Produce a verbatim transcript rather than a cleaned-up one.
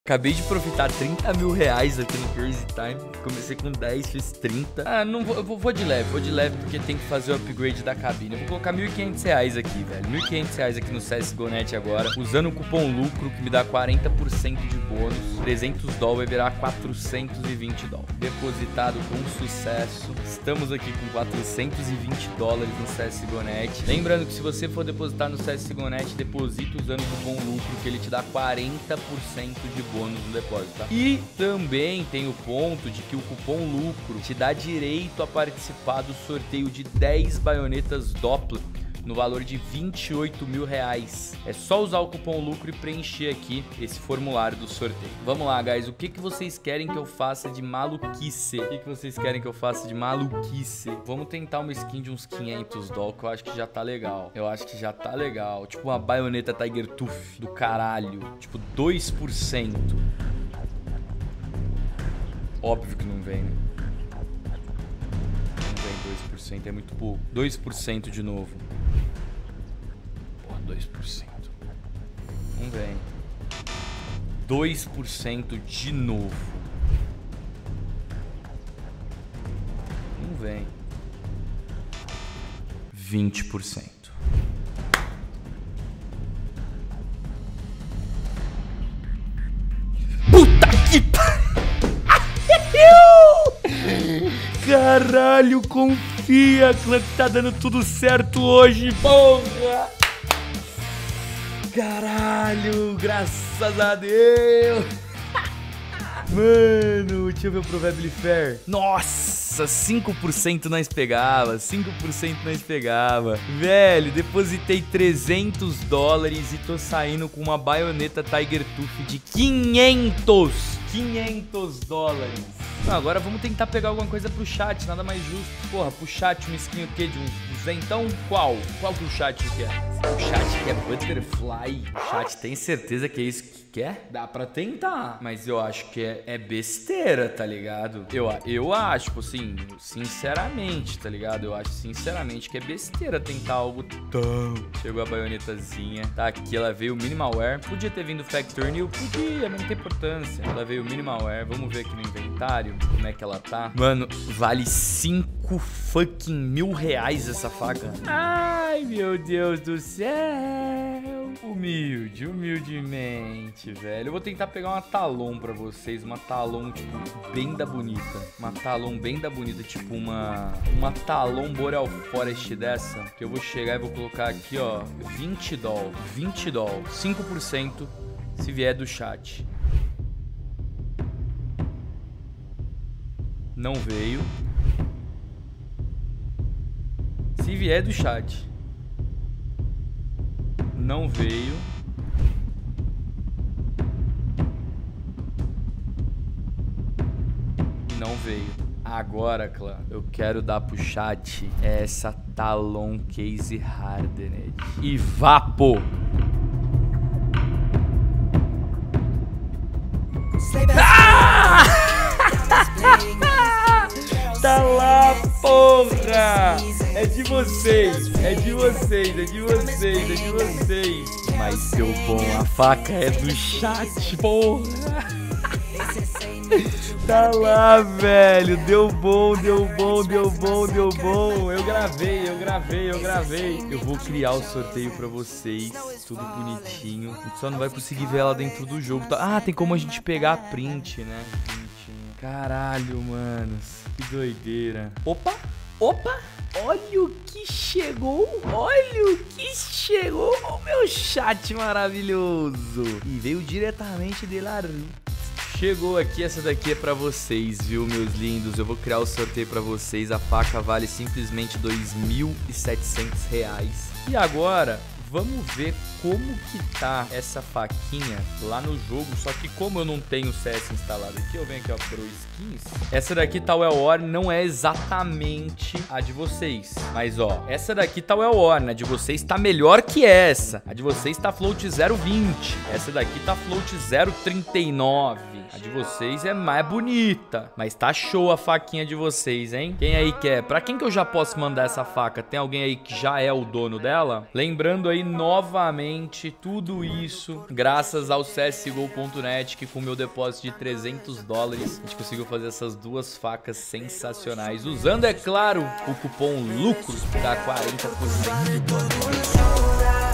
Acabei de profitar trinta mil reais aqui no Crazy Time. Comecei com dez, fiz trinta. Ah, não vou, eu vou, vou de leve, vou de leve porque tem que fazer o upgrade da cabine. Eu vou colocar mil e quinhentos reais aqui, velho. mil e quinhentos reais aqui no C S G O Net agora. Usando o cupom lucro que me dá quarenta por cento de bônus. trezentos dólares vai virar quatrocentos e vinte dólares. Depositado com sucesso. Estamos aqui com quatrocentos e vinte dólares no C S G O Net. Lembrando que se você for depositar no C S G O Net, deposita usando o cupom lucro que ele te dá quarenta por cento de bônus no depósito, tá? E também tem o ponto de que o cupom lucro te dá direito a participar do sorteio de dez baionetas Doppler no valor de vinte e oito mil reais. É só usar o cupom lucro e preencher aqui esse formulário do sorteio. Vamos lá, guys. O que, que vocês querem que eu faça de maluquice? O que, que vocês querem que eu faça de maluquice? Vamos tentar uma skin de uns quinhentos dólares, que eu acho que já tá legal. Eu acho que já tá legal. Tipo uma baioneta Tiger Tooth do caralho. Tipo dois por cento. Óbvio que não vem, né? Não vem dois por cento, é muito pouco. dois por cento de novo. Pô, dois por cento. Não vem. dois por cento de novo. Não vem. vinte por cento. Puta que pariu! Caralho, confia, clã, que tá dando tudo certo hoje, porra! Caralho, graças a Deus! Mano, deixa eu ver o Probably Fair. Nossa, cinco por cento nós pegava, cinco por cento nós pegava. Velho, depositei trezentos dólares e tô saindo com uma baioneta Tiger Tooth de quinhentos, quinhentos dólares. Não, agora vamos tentar pegar alguma coisa pro chat, nada mais justo. Porra, pro chat uma skin o quê? De uns duzentos? Então, qual? Qual que o chat quer? O chat quer Butterfly. O chat tem certeza que é isso que quer? Dá pra tentar, mas eu acho que é, é besteira, tá ligado? Eu, eu acho, tipo assim, sinceramente, tá ligado? Eu acho sinceramente que é besteira tentar algo tão... Chegou a baionetazinha, tá aqui, ela veio Minimalware. Podia ter vindo Factory New, podia, mas não tem importância. Ela veio Minimalware, vamos ver aqui no inventário como é que ela tá. Mano, vale cinco fucking mil reais essa faca. Ai, meu Deus do céu. Humilde, humildemente, velho. Eu vou tentar pegar uma Talon pra vocês. Uma Talon, tipo, bem da bonita. Uma Talon bem da bonita. Tipo, uma... Uma Talon Boreal Forest dessa. Que eu vou chegar e vou colocar aqui, ó. vinte dólares. vinte dólares. cinco por cento se vier do chat. Não veio. Se vier do chat. Não veio. Não veio. Agora, clã, eu quero dar pro chat essa Talon Case Hardened. E vapo! Ah! Tá lá, porra! É de vocês, é de vocês, é de vocês, é de vocês. Mas deu bom, a faca é do chat, porra! Tá lá, velho, deu bom, deu bom, deu bom, deu bom. Eu gravei, eu gravei, eu gravei. Eu vou criar o sorteio pra vocês, tudo bonitinho. A gente só não vai conseguir ver ela dentro do jogo. Ah, tem como a gente pegar a print, né? Caralho, manos, que doideira. Opa, opa, olha o que chegou, olha o que chegou, o meu chat maravilhoso. E veio diretamente de lá. Chegou aqui, essa daqui é pra vocês, viu, meus lindos? Eu vou criar o sorteio pra vocês. A faca vale simplesmente dois mil e setecentos reais. E agora... vamos ver como que tá essa faquinha lá no jogo. Só que como eu não tenho o C S instalado aqui, eu venho aqui, ó, Pro Skins. Essa daqui tá o El War, não é exatamente a de vocês. Mas, ó, essa daqui tá o El War, né? A de vocês tá melhor que essa. A de vocês tá Float zero vinte. Essa daqui tá Float zero trinta e nove. A de vocês é mais bonita. Mas tá show a faquinha de vocês, hein? Quem aí quer? Pra quem que eu já posso mandar essa faca? Tem alguém aí que já é o dono dela? Lembrando aí, foi novamente tudo isso graças ao C S G O ponto net, que com meu depósito de trezentos dólares a gente conseguiu fazer essas duas facas sensacionais, usando, é claro, o cupom LUCRO, que dá quarenta por cento.